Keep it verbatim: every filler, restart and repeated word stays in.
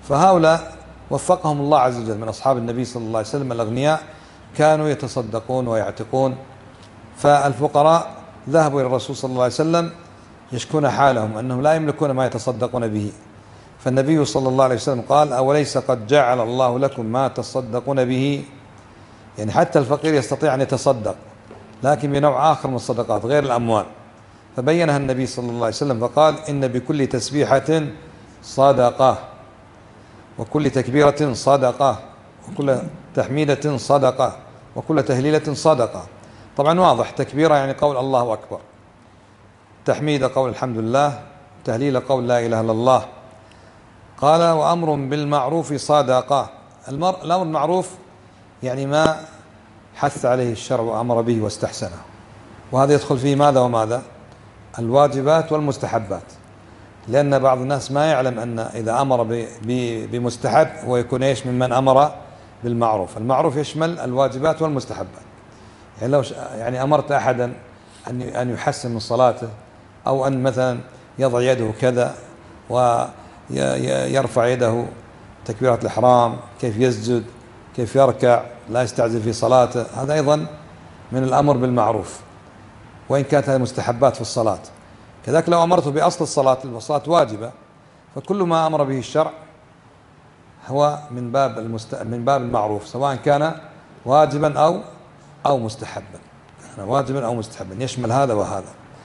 فهؤلاء وفقهم الله عز وجل من أصحاب النبي صلى الله عليه وسلم الأغنياء كانوا يتصدقون ويعتقون. فالفقراء ذهبوا إلى الرسول صلى الله عليه وسلم يشكون حالهم أنهم لا يملكون ما يتصدقون به، فالنبي صلى الله عليه وسلم قال: أوليس قد جعل الله لكم ما تصدقون به؟ يعني حتى الفقير يستطيع أن يتصدق لكن بنوع آخر من الصدقات غير الأموال، فبينها النبي صلى الله عليه وسلم فقال: إن بكل تسبيحة صدقة، وكل تكبيرة صدقة، وكل تحميدة صدقة، وكل تهليلة صدقة. طبعا واضح، تكبيرة يعني قول الله أكبر، تحميد قول الحمد لله، تهليل قول لا إله إلا الله. قال: وأمر بالمعروف صدقة. الأمر بالمعروف يعني ما حث عليه الشرع وأمر به واستحسنه، وهذا يدخل فيه ماذا وماذا؟ الواجبات والمستحبات، لأن بعض الناس ما يعلم أن إذا أمر بمستحب هو يكون إيش ممن أمر بالمعروف. المعروف يشمل الواجبات والمستحبات. يعني لو يعني أمرت أحدا أن أن يحسن من صلاته، أو أن مثلا يضع يده كذا ويرفع يده تكبيرة الإحرام، كيف يسجد، كيف يركع، لا يستعجل في صلاته، هذا أيضا من الأمر بالمعروف، وإن كانت هذه مستحبات في الصلاة. كذلك لو أمرته بأصل الصلاة، الصلاة واجبة، فكل ما أمر به الشرع هو من باب المست... من باب المعروف، سواء كان واجبا أو أو مستحبا، واجبا أو مستحبا، يشمل هذا وهذا.